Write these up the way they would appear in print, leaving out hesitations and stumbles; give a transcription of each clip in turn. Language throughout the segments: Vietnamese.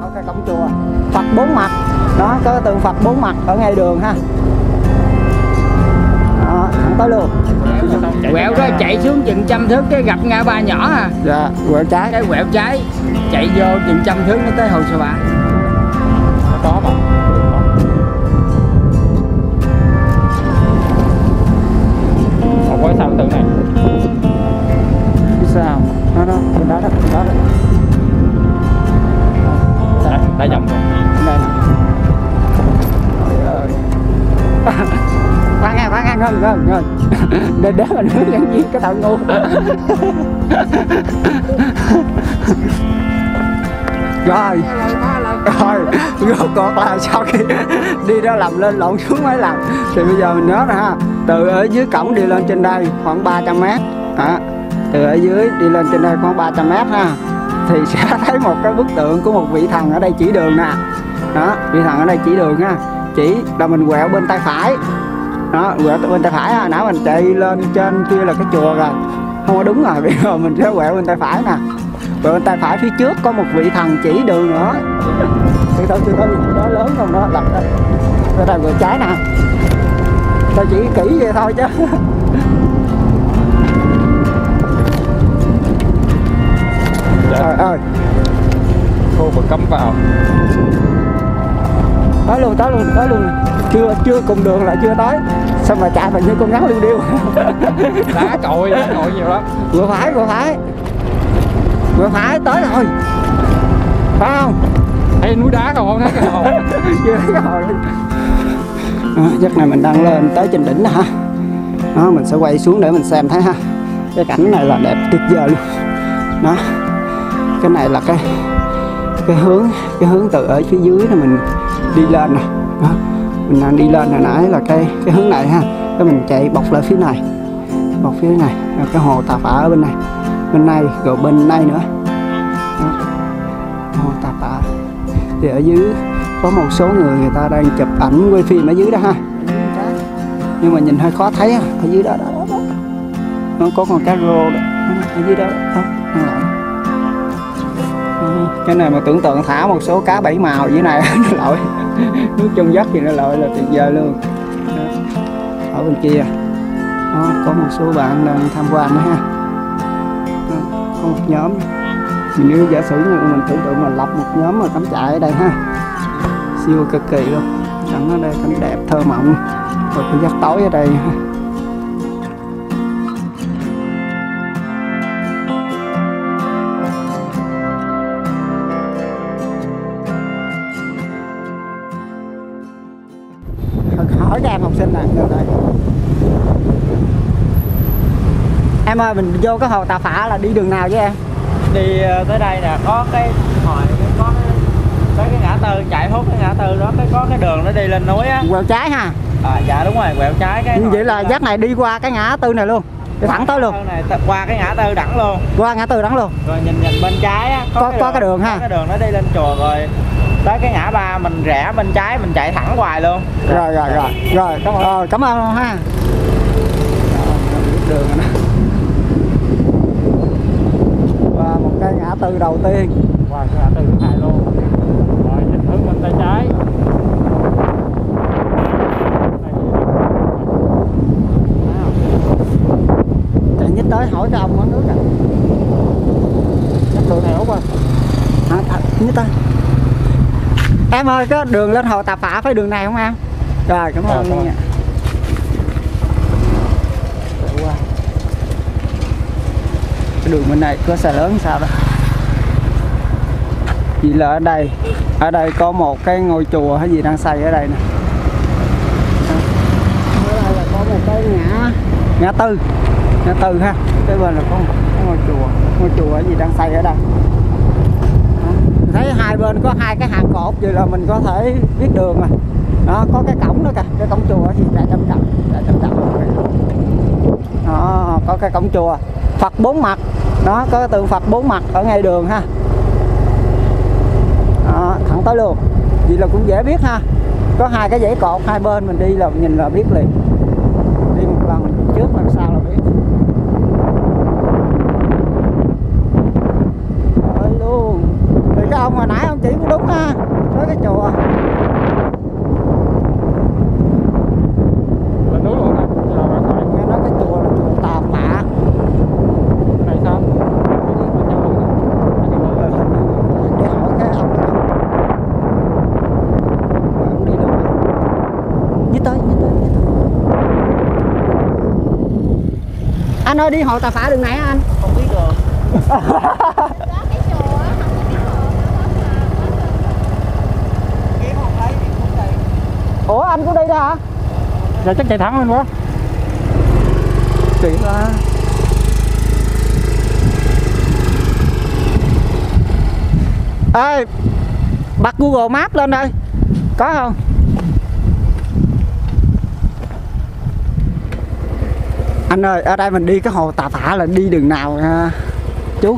Ở cái cổng chùa Phật bốn mặt đó, có tượng Phật bốn mặt ở ngay đường ha. Đó, thẳng tới luôn. Quẹo đó chạy xuống chừng 100 thước cái gặp ngã ba nhỏ à. Dạ, quẹo trái. Cái quẹo trái chạy vô chừng 100 thước nó tới Hồ Sa Bạ. Nó có mà. Không có sao tượng này. Biết sao? Đó đó, bên đó đó, bên đó đó. Đã nhầm rồi. Đây nè. Trời ơi. Khoan nghe, ngơi. Để mình hướng dẫn viên cái thằng ngu. Rồi, rốt cuộc là sau khi đi ra làm lên lộn xuống mấy lần thì bây giờ mình nhớ rồi ha. Từ ở dưới cổng đi lên trên đây khoảng 300 m. Từ ở dưới đi lên trên đây khoảng 300 m ha. Thì sẽ thấy một cái bức tượng của một vị thần ở đây chỉ đường nè. Đó, vị thần ở đây chỉ đường ha. Chỉ là mình quẹo bên tay phải. Đó, quẹo bên tay phải ha. Nãy mình chạy lên trên kia là cái chùa rồi. Không có đúng rồi, bây giờ mình sẽ quẹo bên tay phải nè. Quẹo bên tay phải phía trước có một vị thần chỉ đường nữa. Từ từ, đó lớn không đó, lật đây. Ở đây quẹo trái nè. Tao chỉ kỹ vậy thôi chứ. Trời ơi, Khu vực cấm vào. tới luôn. Chưa cùng đường là chưa tới. Sao mà chạy mình như con rắn liêu điêu. Đá cội nhiều lắm. Vừa phải tới rồi. Phải không? Thấy núi đá không thấy cái hồ. Chưa thấy cái hồ luôn. Giấc này mình đang lên tới trên đỉnh ha. Đó, mình sẽ quay xuống để mình xem thấy ha. Cái cảnh này là đẹp tuyệt vời luôn. Đó. Cái này là cái hướng từ ở phía dưới là mình đi lên nè. Đó. Mình đang đi lên hồi nãy là cái hướng này ha. Cái mình chạy bọc lại phía này. Bọc phía này, rồi cái hồ Tà Phả ở bên này, rồi bên này nữa. Đó. Hồ Tà Phả. Thì ở dưới có một số người ta đang chụp ảnh quay phim ở dưới đó ha. Nhưng mà nhìn hơi khó thấy ở dưới đó. Nó có con cá rô đó. Ở dưới đó. Cái này mà tưởng tượng thả một số cá bảy màu dưới này nó lội. Nước trong vắt thì nó lội là tuyệt vời luôn. Đó. Ở bên kia đó, có một số bạn đang tham quan nữa ha. Đó, có một nhóm. Nếu giả sử như mình tưởng tượng mình lập một nhóm mà cắm trại ở đây ha, siêu cực kỳ luôn. Cảnh ở đây cảnh đẹp thơ mộng, rồi cái giấc tối ở đây ha. Hỏi các em học sinh nè, đây. Em ơi, mình vô cái hồ Tà Phả là đi đường nào với em? Đi tới đây nè, có cái ngã tư, chạy hút cái ngã tư đó, có cái đường nó đi lên núi á. Quẹo trái ha. Dạ đúng rồi, quẹo trái cái. Vậy là dắt này đi qua cái ngã tư này luôn, đi thẳng tới luôn. Này, qua cái ngã tư đẳng luôn. Qua ngã tư đẳng luôn. Rồi nhìn bên trái á, có cái đường ha. Cái đường nó đi lên chùa rồi. Tới cái ngã ba mình rẽ bên trái mình chạy thẳng hoài luôn. Rồi, cảm ơn ha. Đường này. Và một cái ngã tư đầu tiên. Qua cái ngã tư thứ hai luôn. Rồi nhìn hướng bên tay trái. Chạy nhích tới hỏi cái ông quán nước à. Cái đường này út à. Nhích tới. Em ơi, có đường lên hồ Tà Phả phải đường này không em? Rồi, cảm ơn nha. Cái đường bên này có xe lớn sao đó. Vì là ở đây có một cái ngôi chùa hay gì đang xây ở đây nè. Ở đây là có một cái ngã tư ha. Cái bên là có một cái ngôi chùa hay gì đang xây ở đây. Thấy hai bên có hai cái hàng cột vậy là mình có thể biết đường rồi. Đó, có cái cổng đó kìa, cái cổng chùa thì trại trăm trận. Đó, có cái cổng chùa Phật bốn mặt. Đó, có cái tượng Phật bốn mặt ở ngay đường ha. Đó, thẳng tới luôn. Vậy là cũng dễ biết ha. Có hai cái dãy cột hai bên mình đi là nhìn là biết liền. Đi một lần trước lần sau là biết. Rồi luôn. Thì cái ông hồi nãy ông chị cũng đúng ha, tới cái chùa. Lên núi luôn nè, chứ đâu ra khỏi. Nghe nói cái chùa là chùa Tà Phạ. Này sao? Để hỏi cái ông này. Ông đi đâu mà? Như tới. Anh ơi, đi hồ Tà Phạ đường này hả anh? Không biết được. Ủa anh cũng đi đó hả? Dạ chắc chạy thẳng lên quá. Tiện là ê, bật Google Maps lên đây, có không? Anh ơi, ở đây mình đi cái hồ Tà Phạ là đi đường nào ha, chú?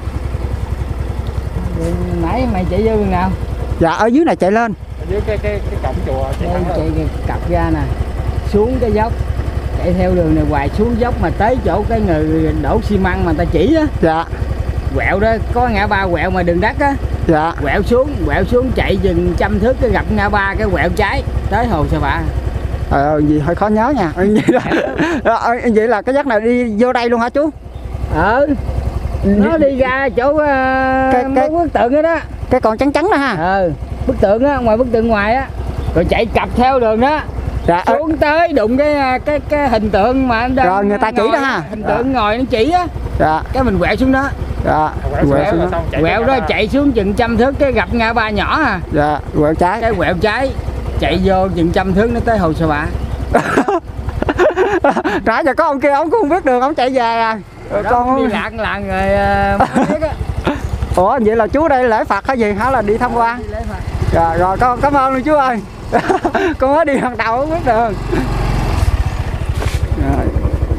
Nãy mày chạy vô đường nào? Dạ ở dưới này chạy lên. Ở dưới cái cổng chùa chạy thẳng lên. Chạy cặp ra nè, xuống cái dốc, chạy theo đường này hoài xuống dốc mà tới chỗ cái người đổ xi măng mà người ta chỉ á. Dạ. Quẹo đó, có ngã ba quẹo mà đường đất á. Dạ. Quẹo xuống chạy chừng 100 thước cái gặp ngã ba cái quẹo trái tới hồ Sa Phạ. Gì hơi khó nhớ nha. Vậy là cái dắt này đi vô đây luôn hả chú? Nó đi ra chỗ cái bức tượng đó đó. Cái con trắng trắng đó ha. Bức tượng á, ngoài bức tượng ngoài á. Rồi chạy cặp theo đường đó. Dạ. Xuống tới đụng cái hình tượng mà đang rồi người ta chỉ đó ha. Hình tượng ngồi nó chỉ á. Dạ. Cái mình quẹo xuống đó. Dạ. Quẹo đó chạy xuống chừng 100 thước cái gặp ngã ba nhỏ à. Dạ, quẹo trái. Cái quẹo trái chạy vô chừng 100 thước nó tới hồ Sa Phạ. Nãy giờ có ông kia ông cũng không biết đường, ông chạy về à. Con đi lạc làng rồi biết á. Ủa vậy là chú đây lễ Phật hay gì hả, là đi tham quan? Rồi con cảm ơn luôn chú ơi. Con mới đi lần đầu không biết đường. Rồi.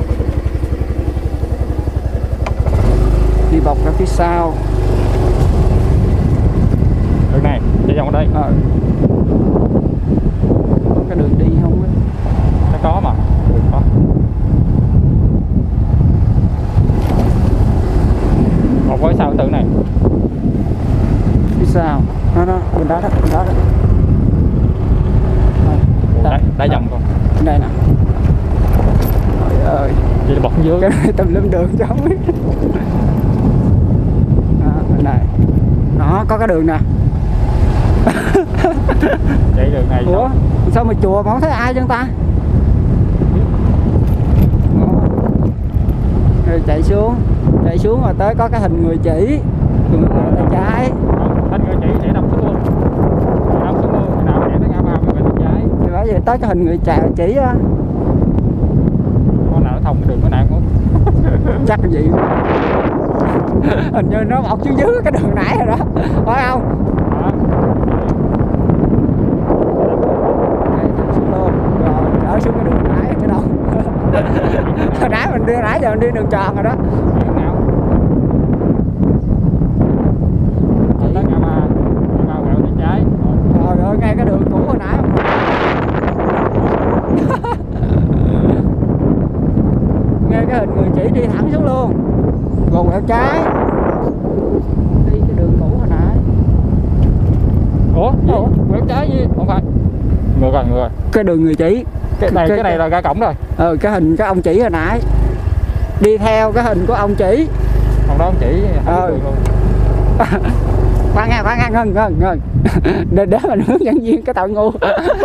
Đi bọc ra phía sau. Đường này, chạy vòng ở đây. Có cái đường đi không á? Nó có mà. Đường có. Một với sau tự này. Phía sau. Đó, bên đó đó. Đá vòng con. Đây nè. Trời ơi. Vậy là bật dưới. Cái này tùm lum đường chứ không biết. Bên này. Đó, có cái đường nè. Chạy đường này. Ủa, sao mà chùa mà không thấy ai chân ta? Rồi chạy xuống rồi tới có cái hình người chỉ. Rồi mình ngồi tay trái. Hình người chỉ chạy đâm xuống luôn. Khi nào chạy tới ngã ba mình tay trái. Thì bởi vậy tới cái hình người chỉ á. Con nào nó thông cái đường cái nào cũng chắc là gì. Hình như nó bọc xuống dưới cái đường nãy rồi đó, phải không? Xuống luôn rồi trở xuống cái đường nãy cái đâu. Hồi nãy mình đi, nãy giờ mình đi đường tròn rồi đó. tới ngã ba quẹo tay trái. Trời ơi, ngay cái đường cũ hồi nãy không. Nghe cái hình người chỉ đi thẳng xuống luôn, rồi quẹo trái đi cái đường cũ hồi nãy. Ủa quẹo trái gì không phải, ngược rồi Cái đường người chỉ cái này là ra cổng rồi. Cái hình cái ông chỉ hồi nãy đi theo cái hình của ông chỉ. Còn đó ông chỉ đường luôn. Khoan nghe ngừng để mình hướng dẫn viên cái tội ngu.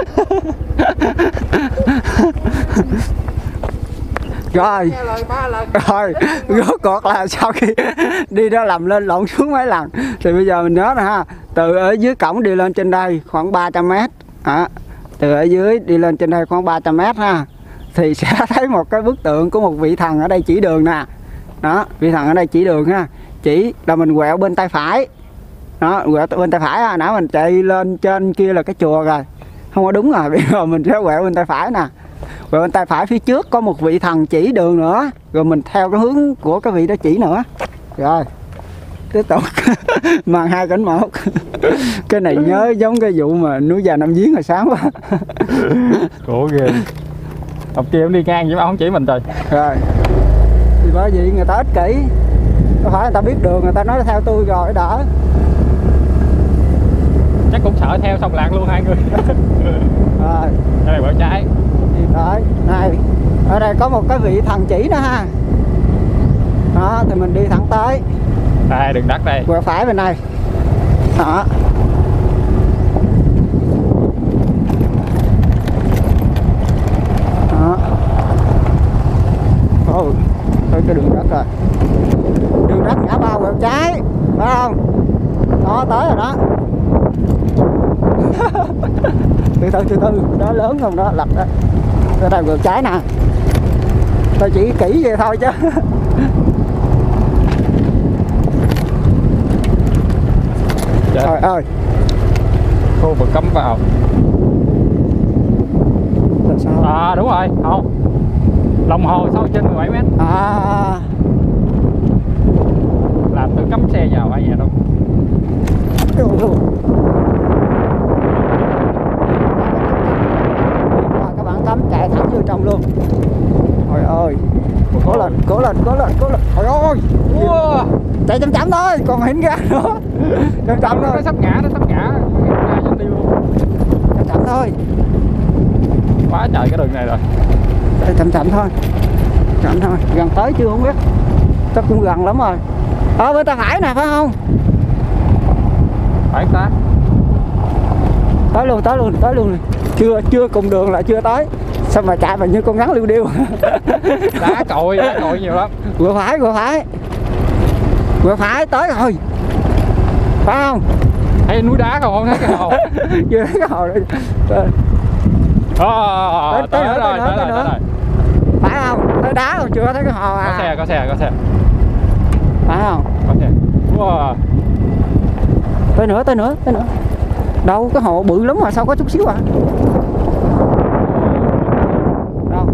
Rồi rốt cuộc là sau khi đi đó lầm lên lộn xuống mấy lần thì bây giờ mình nhớ nè ha, từ ở dưới cổng đi lên trên đây khoảng 300 m. Từ ở dưới đi lên trên đây khoảng 300 m ha, thì sẽ thấy một cái bức tượng của một vị thần ở đây chỉ đường nè. Đó, vị thần ở đây chỉ đường ha, chỉ là mình quẹo bên tay phải. Đó, quẹo bên tay phải ha, nãy mình chạy lên trên kia là cái chùa rồi, không có đúng rồi. Bây giờ mình sẽ quẹo bên tay phải nè, quẹo bên tay phải phía trước có một vị thần chỉ đường nữa, rồi mình theo cái hướng của cái vị đó chỉ nữa. Rồi tiếp tục. Màn 2 cảnh 1. Cái này nhớ giống cái vụ mà núi Già Nam Giếng hồi sáng quá. Cổ ghê. Ông kia ông đi ngang vậy mà không chỉ mình rồi. Rồi thì bởi vì người ta ích kỷ, không phải người ta biết đường người ta nói theo tôi rồi đỡ. dở theo xong lạc luôn hai người. Rồi Đây là quẹo trái. đi tới này, ở đây có một cái vị thần chỉ nữa ha. Đó thì mình đi thẳng tới. Đây đường đất đây. Quẹo phải bên này. Đó. Đó. Ôi, tới cái đường đất rồi. Đường đất ngã ba quẹo trái, phải không? Đó tới rồi đó. từ từ đó lớn không đó, lật đó. Ở đây quẹo trái nè. Tôi chỉ kỹ vậy thôi chứ. Trời ơi, Khu vực cấm vào. là sao? À đúng rồi, hồ. Lòng hồ sâu trên 17 mét. À, Làm tôi cấm xe vào ai vậy đâu. các bạn cấm chạy thẳng vô trong luôn. Trời ơi, cố lên. Trời ơi, Wow. chạy chậm thôi, còn hiện ra nữa. Chậm Nó thôi, sắp ngã, nó sắp ngã. Ra cho đi luôn. chậm thôi, Quá trời cái đường này rồi. chạy chậm thôi, gần tới chưa không biết, chắc cũng gần lắm rồi. Bên tay phải nè, phải không? Phải ta. Tới luôn. Chưa cùng đường là chưa tới. Sao mà chạy mà như con rắn liêu điêu. Đá cội nhiều lắm. Quẹo phải tới rồi, phải không? Thấy núi đá không thấy cái hồ. Chưa thấy cái hồ rồi. Tới rồi. Phải không? Tới đá còn chưa thấy cái hồ à? Có xe. Phải không? Có xe. Wow. Tới nữa. Đâu, cái hồ bự lắm mà sao có chút xíu à? Đâu?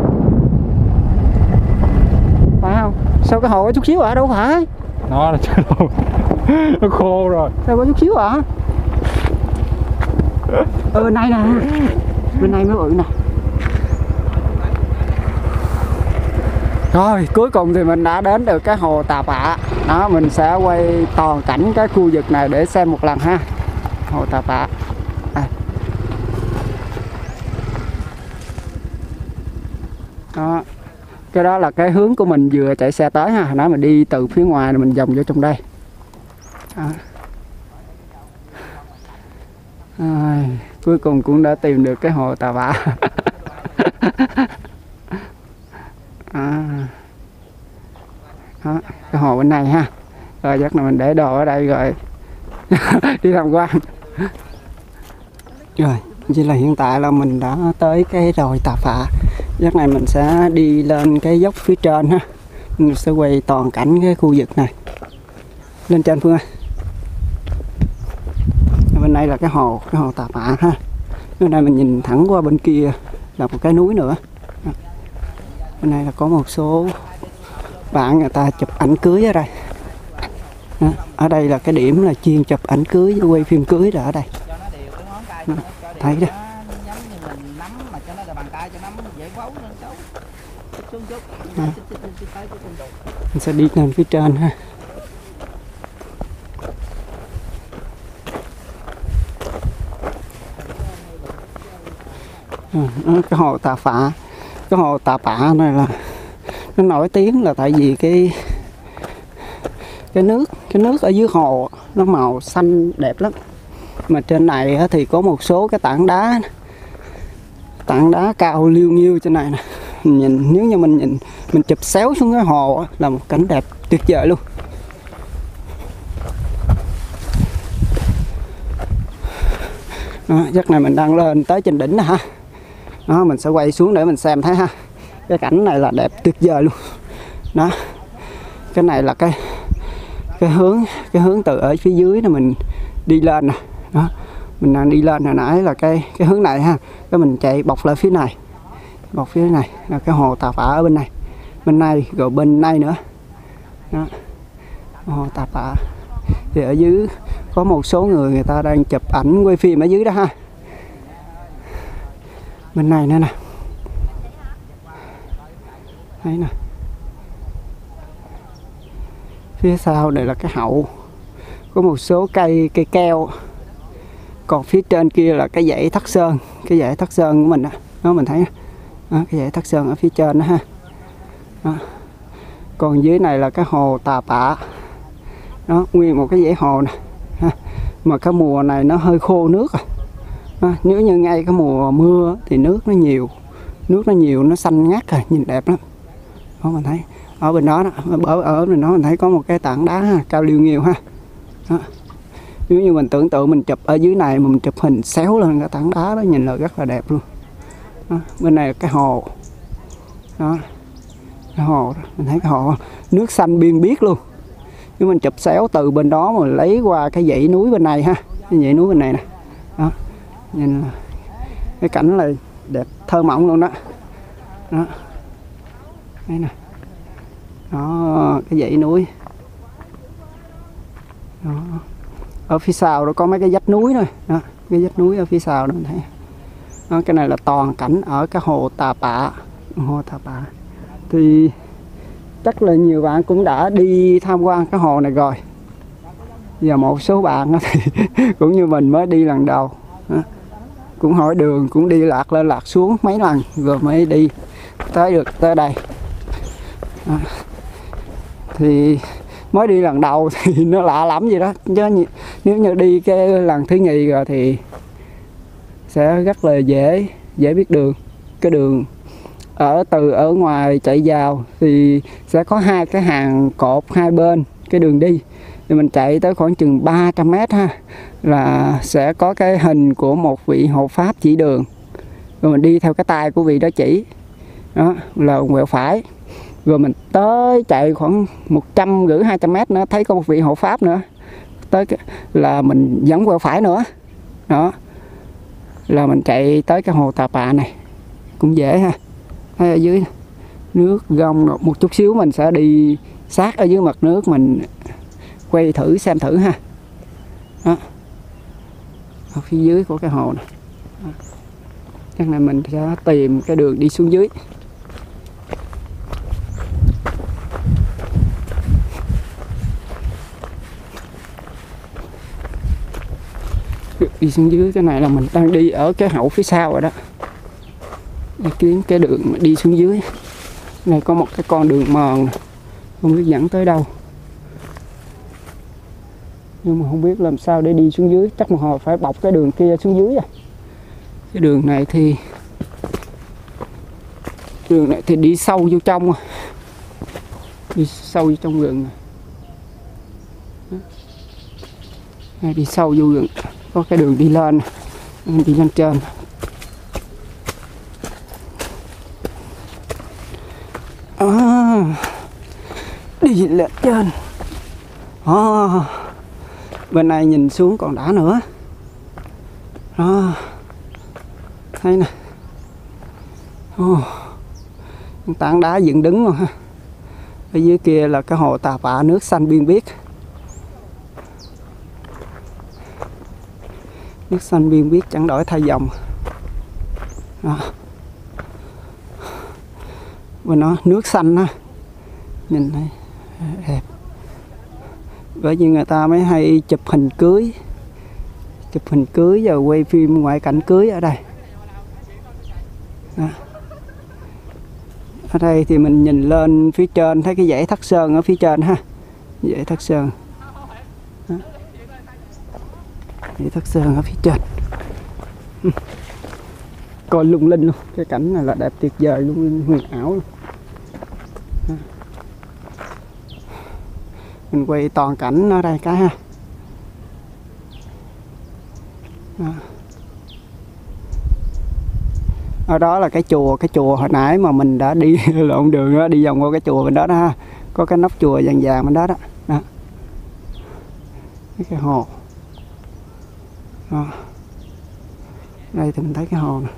Phải không? Sao cái hồ có chút xíu à? Đâu phải. Nó là nó khô rồi. Sao có chút xíu à? Bên này nè. Bên này mới bự nè. Rồi cuối cùng thì mình đã đến được cái hồ Tà Pạ. Đó, mình sẽ quay toàn cảnh cái khu vực này để xem một lần ha. Hồ Tà Pạ. Đó. Cái đó là cái hướng của mình vừa chạy xe tới ha. Hồi nãy mình đi từ phía ngoài mình vòng vô trong đây. Đó. Cuối cùng cũng đã tìm được cái hồ Tà Pạ. Đó, cái hồ bên này ha. Rồi chắc là mình để đồ ở đây rồi đi tham quan. Rồi chỉ là hiện tại là mình đã tới cái đồi Tà Phạ. Chắc này mình sẽ đi lên cái dốc phía trên ha. Mình sẽ quay toàn cảnh cái khu vực này. Lên trên Phương ơi. Bên đây là cái hồ Tà Phạ ha. Bên đây mình nhìn thẳng qua bên kia là một cái núi nữa. Bên này là có một số bạn người ta chụp ảnh cưới ở đây. Ở đây là cái điểm là chuyên chụp ảnh cưới với quay phim cưới là ở đây. Thấy đó. Mình sẽ đi lên phía trên ha. Cái hồ Tà Phạ. Cái hồ Tà Phạ này là nó nổi tiếng là tại vì cái nước ở dưới hồ nó màu xanh đẹp lắm. Mà trên này thì có một số cái tảng đá cao liêu nghiêu trên này nè. Nhìn nếu như mình chụp xéo xuống cái hồ là một cảnh đẹp tuyệt vời luôn. Đó, giấc này mình đang lên tới trên đỉnh nè ha. Đó, mình sẽ quay xuống để mình xem thấy ha. Cái cảnh này là đẹp tuyệt vời luôn. Đó. Cái này là cái hướng từ ở phía dưới là mình đi lên nè. Đó. Mình đang đi lên hồi nãy là cái hướng này ha. Cái mình chạy bọc lại phía này. Bọc phía này là cái hồ Tà Phạ ở bên này. Bên này rồi bên này nữa. Đó. Hồ Tà Phạ. Thì ở dưới có một số người ta đang chụp ảnh quay phim ở dưới đó ha. Bên này nữa nè. Đấy nè. Phía sau này là cái hậu. Có một số cây keo. Còn phía trên kia là cái dãy Thất Sơn, cái dãy Thất Sơn của mình đó, nó mình thấy đó, cái dãy Thất Sơn ở phía trên đó ha. Đó. Còn dưới này là cái hồ Tà Pạ, đó, nguyên một cái dãy hồ nè ha. Mà cái mùa này nó hơi khô nước à. Đó, nếu như ngay cái mùa mưa thì nước nó nhiều, nó xanh ngắt rồi, nhìn đẹp lắm. Đó mình thấy ở bên đó, ở bên đó mình thấy có một cái tảng đá ha, cao liêu nghiêu ha. Đó. Nếu như mình tưởng tượng mình chụp ở dưới này mà mình chụp hình xéo lên cái tảng đá đó nhìn là rất là đẹp luôn. Đó. Bên này là cái hồ đó, cái hồ đó. Mình thấy cái hồ nước xanh biên biếc luôn. Nếu mình chụp xéo từ bên đó mà lấy qua cái dãy núi bên này ha, cái dãy núi bên này nè, đó nhìn cái cảnh là đẹp thơ mộng luôn đó. Đó đây nè, đó cái dãy núi đó. Ở phía sau đó có mấy cái vách núi thôi đó, cái vách núi ở phía sau đó mình thấy đó. Cái này là toàn cảnh ở cái hồ Tà Pạ. Hồ Tà Pạ thì chắc là nhiều bạn cũng đã đi tham quan cái hồ này rồi. Và một số bạn thì cũng như mình mới đi lần đầu đó. Cũng hỏi đường, cũng đi lạc lên lạc xuống mấy lần rồi mới đi tới đây đó. Thì mới đi lần đầu thì nó lạ lắm gì đó, chứ nếu như đi cái lần thứ nhì rồi thì sẽ rất là dễ biết đường. Cái đường ở ngoài chạy vào thì sẽ có hai cái hàng cột hai bên cái đường đi, thì mình chạy tới khoảng chừng 300 mét ha, là sẽ có cái hình của một vị hộ pháp chỉ đường, rồi mình đi theo cái tay của vị đó chỉ, đó là quẹo phải, rồi mình tới chạy khoảng 150-200 mét nữa thấy có một vị hộ pháp nữa, tới là mình vẫn quẹo phải nữa, đó là mình chạy tới cái hồ Tà Pạ này cũng dễ ha. Thấy ở dưới nước gông một chút xíu mình sẽ đi sát ở dưới mặt nước, mình quay thử xem thử ha. Đó. Ở phía dưới của cái hồ này. Đó. Chắc là mình sẽ tìm cái đường đi xuống dưới. Đi xuống dưới cái này là mình đang đi ở cái hậu phía sau rồi đó. Để kiếm cái đường mà đi xuống dưới. Này có một cái con đường mòn này. Không biết dẫn tới đâu, nhưng mà không biết làm sao để đi xuống dưới. Chắc một hồi phải bọc cái đường kia xuống dưới à. Cái đường này thì đi sâu vô trong, đi sâu vô trong rừng này. Đi sâu vô rừng có cái đường đi lên, đi lên trên. Đi lên trên. Bên này nhìn xuống còn đã nữa. Thấy nè. Tảng đá dựng đứng luôn ha. Ở dưới kia là cái hồ Tà Pạ, nước xanh biên biếc. Nước xanh biên biếc chẳng đổi thay dòng. Đó. Bên nó nước xanh ha. Nhìn thấy đẹp. Bởi vì người ta mới hay chụp hình cưới và quay phim ngoại cảnh cưới ở đây. Đó. Ở đây thì mình nhìn lên phía trên thấy cái dãy Thất Sơn ở phía trên ha. Dãy Thất Sơn. Đó. Dãy Thất Sơn ở phía trên. Coi lung linh luôn. Cái cảnh này là đẹp tuyệt vời luôn, huyền ảo luôn. Đó. Mình quay toàn cảnh ở đây cái ha. Đó. Ở đó là cái chùa hồi nãy mà mình đã đi lộn đường đó, đi vòng qua cái chùa bên đó đó ha. Có cái nóc chùa vàng vàng bên đó đó. Đó. Cái hồ. Đó. Đây thì mình thấy cái hồ nè.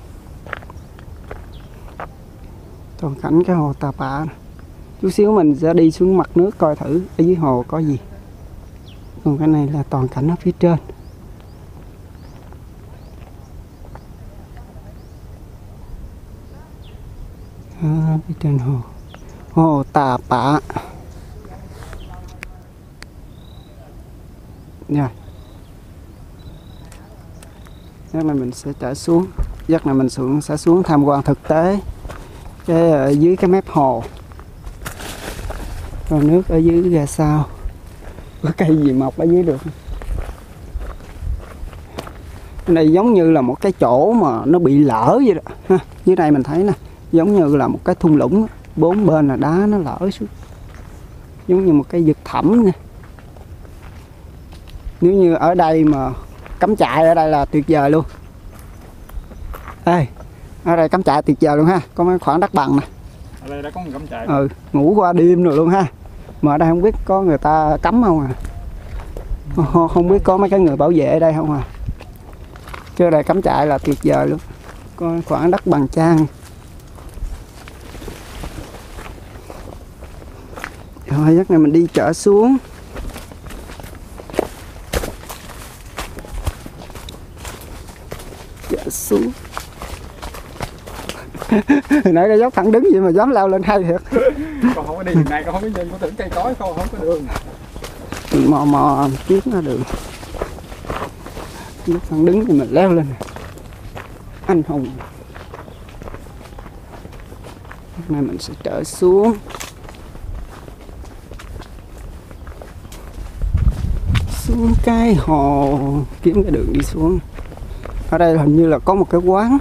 Toàn cảnh cái hồ Tà Pạ nè. Chút xíu mình sẽ đi xuống mặt nước coi thử ở dưới hồ có gì. Còn cái này là toàn cảnh ở phía trên. Phía trên hồ. Hồ Tà Pạ. Rồi. Dắt này mình sẽ trở xuống. Dắt này mình sẽ xuống tham quan thực tế cái ở dưới cái mép hồ. Rồi nước ở dưới ra sao? Có cây gì mọc ở dưới được? Cái này giống như là một cái chỗ mà nó bị lở vậy đó ha. Dưới đây mình thấy nè, giống như là một cái thung lũng, bốn bên là đá nó lở xuống, giống như một cái vực thẳm nè. Nếu như ở đây mà cắm trại ở đây là tuyệt vời luôn. Ê, ở đây cắm trại tuyệt vời luôn ha, có mấy khoảng đất bằng nè. Ở đây đã có người cắm trại. Ngủ qua đêm rồi luôn ha. Mà ở đây không biết có người ta cắm không à. Không biết có mấy cái người bảo vệ ở đây không à. Chứ ở đây cắm trại là tuyệt vời luôn. Có khoảng đất bằng trang. Rồi giấc này mình đi chở xuống. Chở xuống. Nãy cái dốc thẳng đứng vậy mà dám leo lên hay thiệt. Con không có đi đường này, con không có nhìn, con tưởng cây cối con không có đường. Mình mò kiếm ra đường. Dốc thẳng đứng thì mình leo lên. Anh hùng. Lúc này mình sẽ trở xuống. Xuống cái hồ, kiếm cái đường đi xuống. Ở đây hình như là có một cái quán.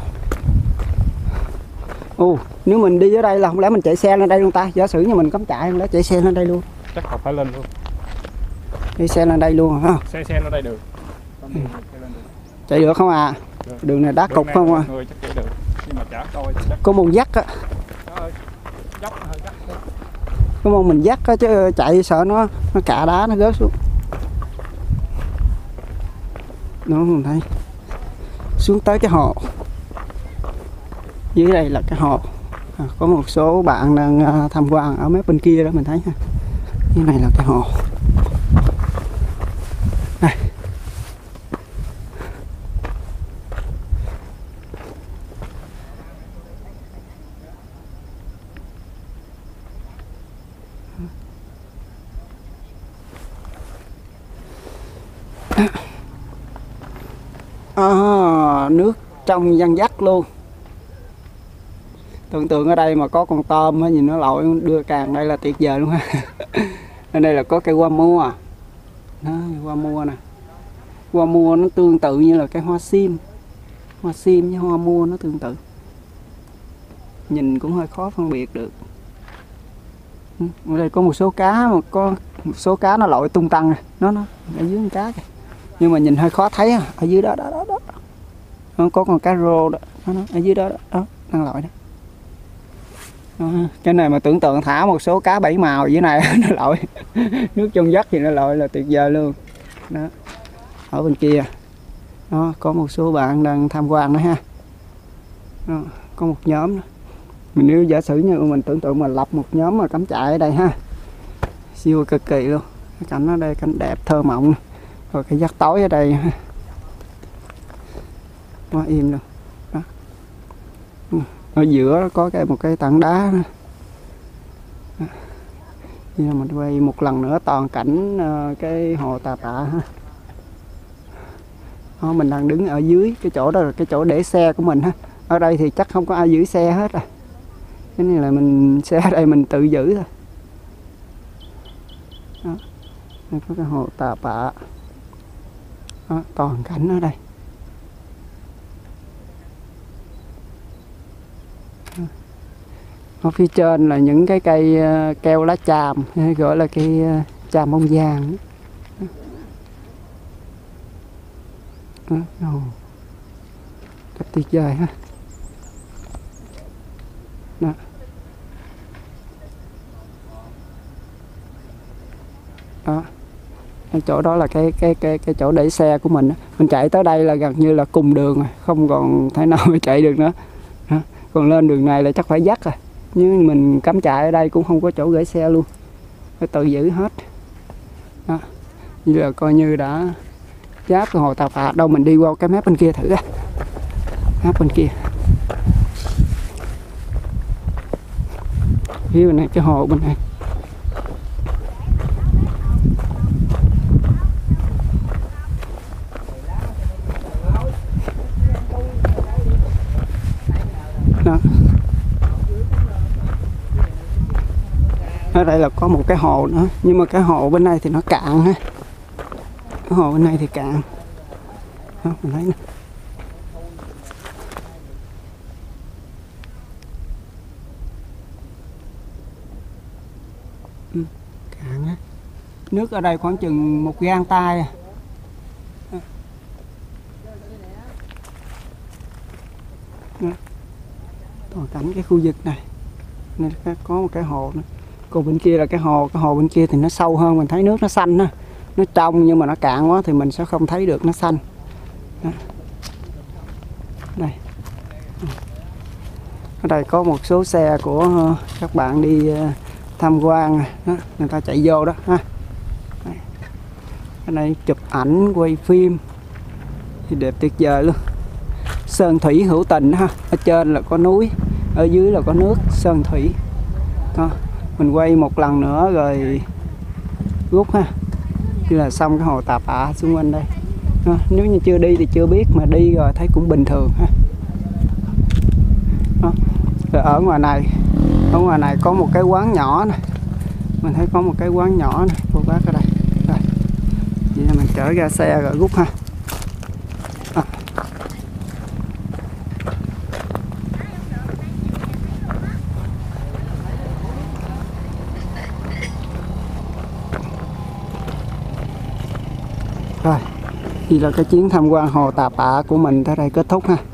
Ồ, nếu mình đi ở đây là không lẽ mình chạy xe lên đây luôn ta? Giả sử như mình cắm trại không lẽ chạy xe lên đây luôn? Chắc họ phải lên luôn. Chạy xe lên đây luôn hả? Xe lên đây được. Chạy được không à? Được. Đường này đá cục không à? Người chắc chạy được. Nhưng mà chả tôi chắc. Có môn dắt á. Dốc hơi dốc. Có môn mình dắt á chứ chạy sợ nó cạ đá nó rớt xuống. Đó mình thấy. Xuống tới cái hồ. Dưới đây là cái hồ. Có một số bạn đang tham quan ở mép bên kia đó mình thấy ha. Dưới này là cái hồ. Đây. Nước trong văng vắt luôn. Tưởng tượng ở đây mà có con tôm á, nhìn nó lội đưa càng đây là tuyệt vời luôn ha. Ở đây là có cây hoa mua. Đó, hoa mua nè. Hoa mua nó tương tự như là cái hoa sim. Hoa sim với hoa mua nó tương tự. Nhìn cũng hơi khó phân biệt được. Ở đây có một số cá mà có một số cá nó lội tung tăng nè. Nó ở dưới con cá kìa. Nhưng mà nhìn hơi khó thấy á, ở dưới đó. Nó có con cá rô đó, nó ở dưới đó đang lội đó. Cái này mà tưởng tượng thả một số cá bảy màu dưới này nó lội. Nước trong vắt thì nó lội là tuyệt vời luôn. Đó. Ở bên kia. Đó, có một số bạn đang tham quan nữa ha. Đó, có một nhóm đó. Mình nếu giả sử như mình tưởng tượng mình lập một nhóm mà cắm trại ở đây ha. Siêu cực kỳ luôn. Cái cảnh ở đây cảnh đẹp thơ mộng. Rồi cái vắt tối ở đây ha. Quá im luôn. Đó. Ở giữa có một cái tảng đá nữa. Đó. Bây giờ mình quay một lần nữa toàn cảnh cái hồ Tà Tạ ha. Đó, mình đang đứng ở dưới cái chỗ đó là cái chỗ để xe của mình ha. Ở đây thì chắc không có ai giữ xe hết rồi. Cái này là mình xe ở đây mình tự giữ thôi. Đó. Đây có cái hồ Tà Tạ. Đó, toàn cảnh ở đây. Ở phía trên là những cái cây keo lá tràm, gọi là cây tràm bông vàng. Rất tuyệt vời ha. Đó. Đó. Cái chỗ đó là cái chỗ để xe của mình. Mình chạy tới đây là gần như là cùng đường rồi, không còn thể nào mà chạy được nữa. Đó. Còn lên đường này là chắc phải dắt rồi. Nhưng mình cắm trại ở đây cũng không có chỗ gửi xe luôn, phải tự giữ hết. Đó. Bây giờ coi như đã giáp cái hồ Tà Tạ. Đâu mình đi qua cái mép bên kia thử á. Mép bên kia. Phía bên này cái hồ bên này. Đó. Ở đây là có một cái hồ nữa, nhưng mà cái hồ bên này thì nó cạn ha. Cái hồ bên này thì cạn. Đó, mình thấy nè. Cạn á. Nước ở đây khoảng chừng 1 gang tay à. Toàn cảnh cái khu vực này nên có một cái hồ nữa. Còn bên kia là cái hồ bên kia thì nó sâu hơn, mình thấy nước nó xanh á, nó trong nhưng mà nó cạn quá thì mình sẽ không thấy được nó xanh. Đó. Đây, ở đây có một số xe của các bạn đi tham quan đó, người ta chạy vô đó ha. Đây. Ở đây chụp ảnh quay phim thì đẹp tuyệt vời luôn. Sơn thủy hữu tình ha, ở trên là có núi, ở dưới là có nước, sơn thủy đó. Mình quay một lần nữa rồi rút ha, như là xong cái hồ Tà Pạ xung quanh đây đó. Nếu như chưa đi thì chưa biết, mà đi rồi thấy cũng bình thường ha đó. Rồi ở ngoài này có một cái quán nhỏ này, mình thấy có một cái quán nhỏ này, cô bác ở đây. Đây. Vậy là mình chở ra xe rồi rút ha. Rồi, thì là cái chuyến tham quan hồ Tà Pạ của mình tới đây kết thúc ha.